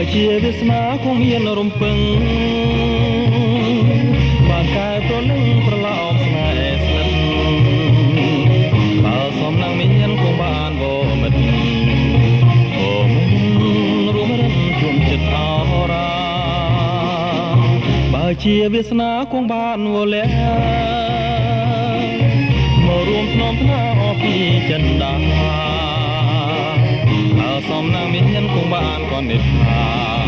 ជាវាសនាគង់មានរំពឹងបានកែប្រលឹងប្រឡោមស្នេហ៍ស្និទ្ធបើសំណាងមានគង់បានវមិត្តអូមិនរួមរិនជុំចិត្តអរាបើជាវាសនាគង់បានវលះមករួមធ្នមថ្នាអពីចិនដាបើសំណាងមានគង់បានក៏និត្យា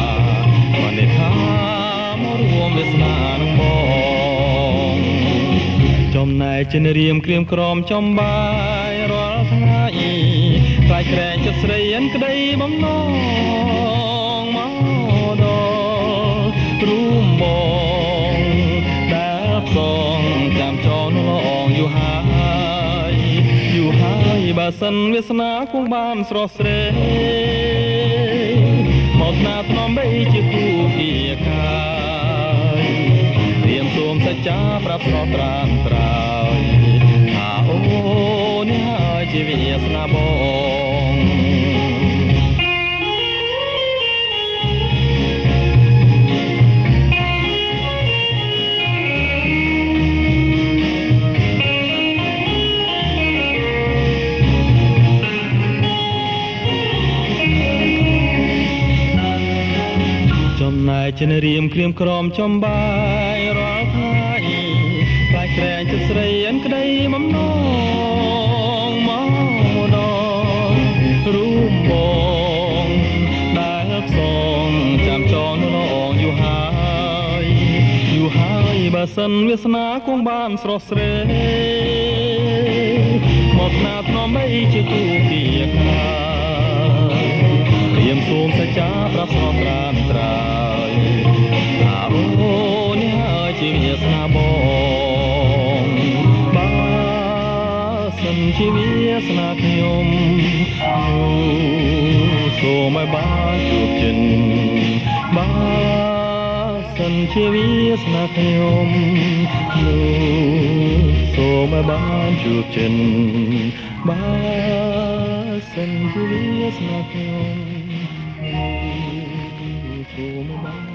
មករួមវាសនានឹងបងចំណែកជារៀមក្រៀមក្រំចំបាយរាល់ថ្ងៃខ្លាចក្រែងចិត្តស្រីអិនក្តីបំណងមកដល់រួមបងដែលផ្សងចាំចងលងយូរហើយបើសិនវាសនាគង់បានស្រស់ស្រីមកស្នាថ្នមបីជាគូគីកាយរៀមសូមសច្ចាប្រាប់ស្រស់ត្រានត្រើយថាអូនេះហើយជាវាសនាបងចំណែកជារៀមក្រៀមក្រំចំបាយរាល់ថ្ងៃខ្លាចក្រែងចិត្តស្រីអិនក្តីបំណងមកដល់រួមបងដែលផ្សងចាំចងលងយូរហើយបើសិនវាសនាគង់បានស្រស់ស្រីមកស្នាថ្នមបីជាគូគីការៀមសូមសច្ចាប្រាប់ស្រស់ត្រានត្រើយថាអូនេះហើយជាវាសនាបងបើសិនជាវាសនាខ្ញុំសូមឲ្យបានជួបចិនបើសិនជាវាសនាខ្ញុំសូមឲ្យបានជួបចិនបើសិនជាវាសនាខ្ញុំសូមឲ្យបាន